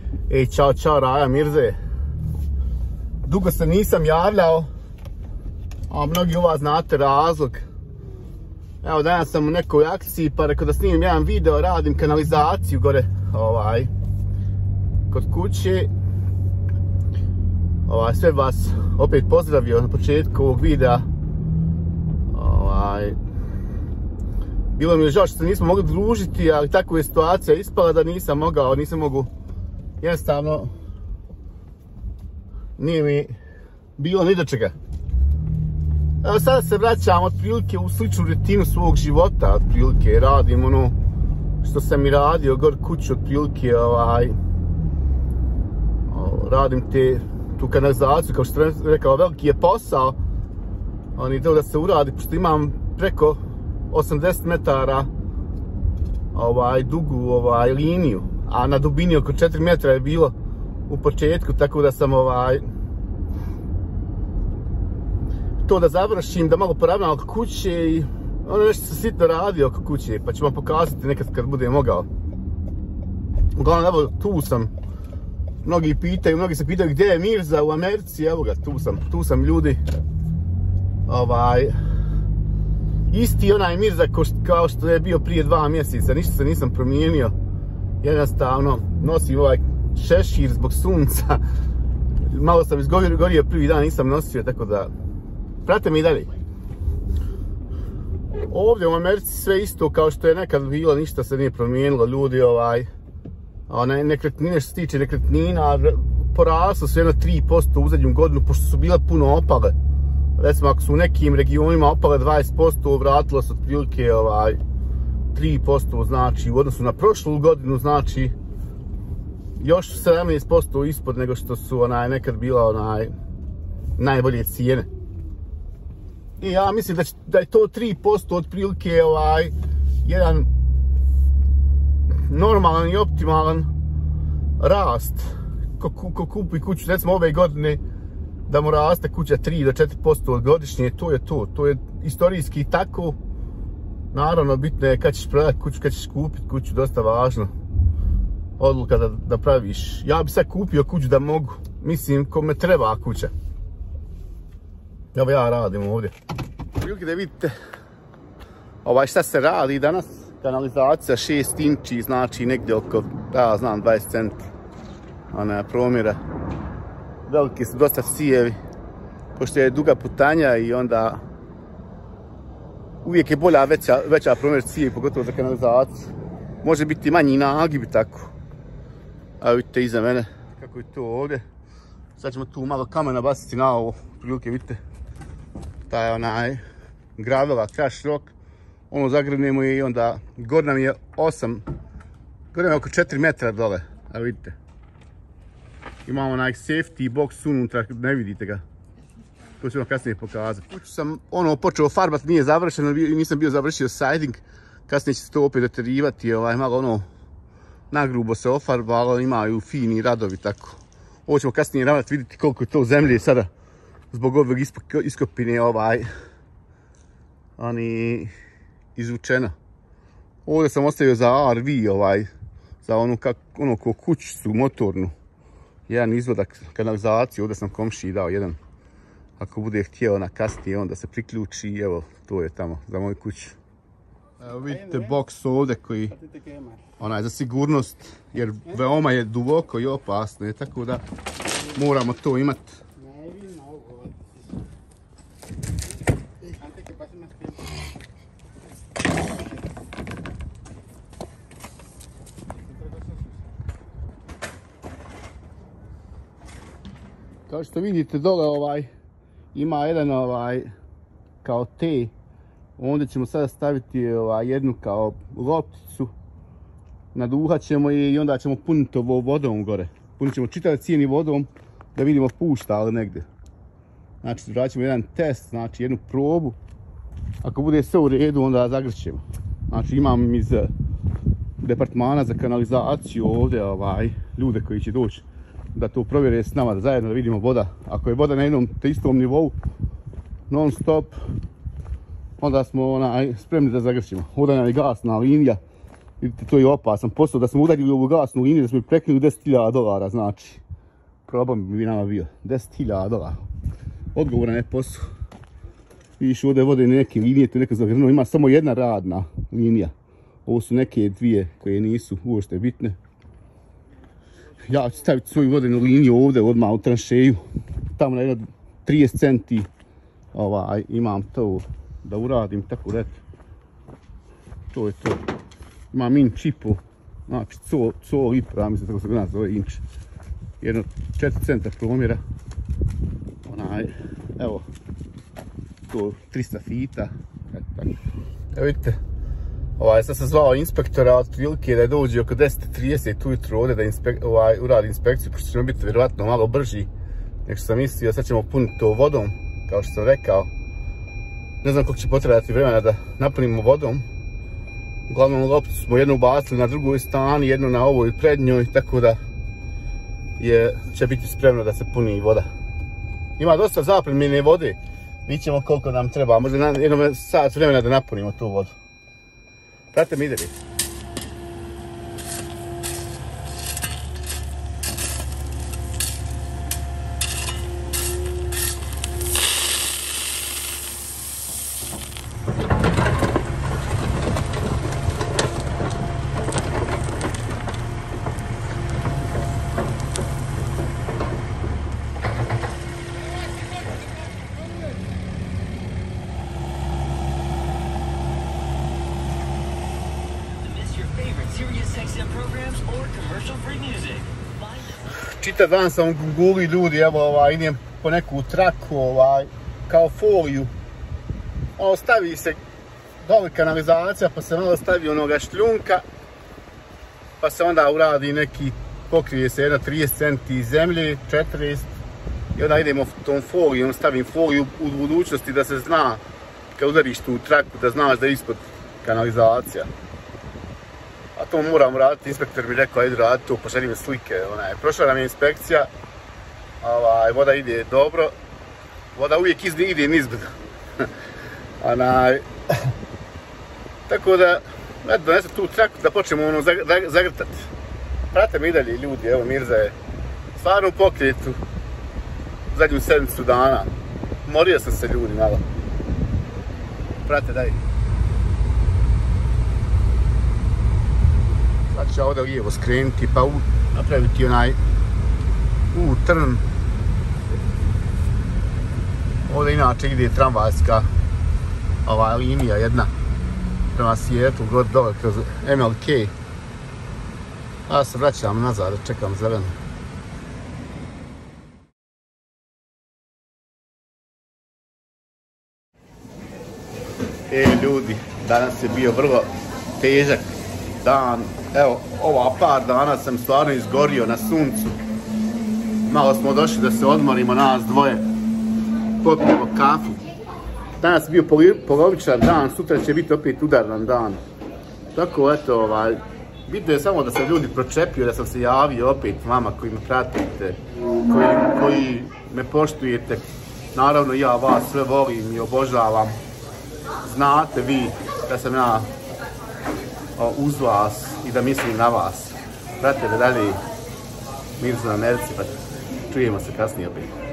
Ćao Raja Mirze. Dugo se nisam javljao, a mnogi u vas znate razlog. Evo danas sam u nekoj akciji pa rekao da snimim jedan video, radim kanalizaciju gore kod kuće. Sve vas opet pozdravio na početku ovog videa. Bilo mi je žao što se nismo mogli družiti, ali tako je situacija ispala da nisam mogu. Jednostavno nije mi bilo ni do čega. Evo sada se vraćam otprilike u sličnu rutinu svog života, otprilike radim ono što sam i radio gore kuću, otprilike radim tu kanalizaciju, kao što sam rekao, veliki je posao. Oni da se uradi, pošto imam preko 80 metara dugu liniju, a na dubini oko 4 metra je bilo u početku, tako da sam to da završim, da malo poravnam oko kuće i ono nešto se sitno radi oko kuće, pa ću vam pokazati nekad kad budem mogao. Uglavnom, evo, tu sam. Mnogi se pitaju gdje je Mirza u Americi, evo ga, tu sam ljudi. Isti onaj Mirza kao što je bio prije 2 mjeseca, ništa se nisam promijenio. Jednostavno, nosim ovaj šešir zbog sunca. Malo sam izgorio prvi dan, nisam nosio, tako da prate me i dalje. Ovdje u Americi sve isto kao što je nekad bilo, ništa se nije promijenilo. Ljudi, nekretnine, što se tiče nekretnina, poraslo su jedno 3% u zadnju godinu, pošto su bile puno opale. Recimo, ako su u nekim regionima opale 20%, vratilo se otprilike 3%, znači u odnosu na prošlu godinu, znači još 17% ispod nego što su nekad bila najbolje cijene. I ja mislim da je to 3% otprilike jedan normalan i optimalan rast. Ko kupi kuću, recimo ove godine, da mu raste kuća 3 do 4% godišnje, to je istorijski tako. Naravno, bitno je kad ćeš prodati kuću, kad ćeš kupiti kuću, dosta važno. Odluka da praviš. Ja bi sad kupio kuću da mogu, mislim, kome treba kuća. Evo ja radim ovdje. Prilike da vidite šta se radi danas. Kanalizacija 6 inči, znači negdje oko, ja znam, 20 cm promjera. Veliki su dosta cijevi, pošto je duga putanja i onda uvijek je bolja veća promjer cijevi, pogotovo za kanalizaciju. Može biti manji nagib i tako. A vidite iza mene kako je to ovdje. Sad ćemo tu malo kamena baciti na ovo, prilike vidite. Taj gravela, crash rock. Ono zagrnemo i onda gore nam je oko 4 metra dole, a vidite. Imamo safety box unutra, ne vidite ga. To ću vam kasnije pokazati. Kuću sam počeo farbati, nije završeno, nisam bio završio siding. Kasnije će se to opet deterivati, malo nagrubo se ofarbalo, imaju fini radovi tako. Ovo ćemo kasnije ravnati, vidjeti koliko je to zemlje sada zbog ovog iskopine izvučeno. Ovdje sam ostavio za RV, za ono ko kućicu motornu. Jedan izvodak kanalizacije, ovdje sam komšiji dao jedan. Ako bude htio kasnije onda se priključi i evo, to je tamo za moju kuću. Evo vidite boks ovdje koji, za sigurnost, jer veoma je duboko i opasno, tako da moramo to imati. Kao što vidite dole ima jedan kao T. Ovdje ćemo sada staviti jednu kao lopticu. Naduhat ćemo i onda ćemo puniti ovo vodom gore. Punit ćemo čitav cijeni vodom da vidimo pušta li negdje. Znači radit ćemo jedan test, znači jednu probu. Ako bude sve u redu onda zagrćemo. Znači imam iz departmana za kanalizaciju ovdje ljude koji će doći da to provjere s nama, da zajedno da vidimo voda. Ako je voda na jednom te istom nivou, non stop, onda smo spremni da zagrćemo. Ovdje nam je gasna linija, Vidite, to je opasan posao, da smo udarili ovu gasnu liniju, da smo prekinuli $10.000, znači. Problem bi nama bio, $10.000. Odgovoran je posao. Vidiš, ovdje vode neke linije, to je neka zagrnuo, ima samo jedna radna linija. Ovo su neke dvije koje nisu uopšte bitne. Ja ću staviti svoju vodenu liniju ovdje, odmah u tranšeju. Tamo na jedno 30 centi imam to da uradim, tako da eto. To je to. Imam inč i po, znači col i po, ja mislim tako se gleda zove inč. Jedno 4 centa promjera. Evo, to 300 fita. Eto tako. Evo vidite, sad sam zvao inspektora otprilike da dođe oko 10:30 ujutro ovdje da uradi inspekciju, pošto ćemo biti vjerovatno malo brži nego što sam mislio. Sad ćemo puniti to vodom, kao što sam rekao. Ne znam koliko će potrebati vremena da napunimo vodom. Uglavnom loptu smo jednu ubacili na drugoj strani, jednu na ovoj prednjoj, tako da će biti spremno da se puni voda. Ima dosta zapremljene vode, vidjet ćemo koliko nam treba, možda jedno sat vremena da napunimo tu vodu. Pratite mi ideli. Čitav dan sam u Google ljudi, evo idem po neku traku, kao foliju. Stavi se dole kanalizacija, pa se malo stavi onoga šljunka, pa se onda uradi neki, pokrije se jedno 30 centi zemlje, 40, i onda idemo tom folijom, stavim foliju u budućnosti da se zna, kad udariš tu traku, da znaš da je ispod kanalizacija. A to moram raditi, inspektor mi rekao, ajde raditi to, poželim slike. Prošla nam je inspekcija, voda ide dobro, voda uvijek ide nizbrdo. Tako da, donesem tu traku da počnemo zagrtati. Prate mi i dalje ljudi, evo Mirza je stvarno u pokretu zadnju sedmicu dana. Morio sam se ljudi malo. Prate, daj. Sad ću ovdje lijevo skrenuti pa napraviti onaj trn. Ovdje inače ide tramvajska linija jedna prema Seattle, god dole kroz MLK. Ja se vraćam nazad, čekam zeleno. Ljudi, danas je bio vrlo težak dan. Evo, ova par dana sam stvarno izgorio na suncu. Malo smo došli da se odmorimo, nas dvoje. Popijemo kafu. Danas je bio polovičan dan, sutra će biti opet udaran dan. Tako, eto, bitno je samo da sam ljudi pročepio, da sam se javio opet vama koji me pratite, koji me poštujete. Naravno, ja vas sve volim i obožavam. Znate vi da sam ja uz vas i da mislim na vas. Pratite me dalje, Mirza na Americi, pa čujemo se kasnije opet.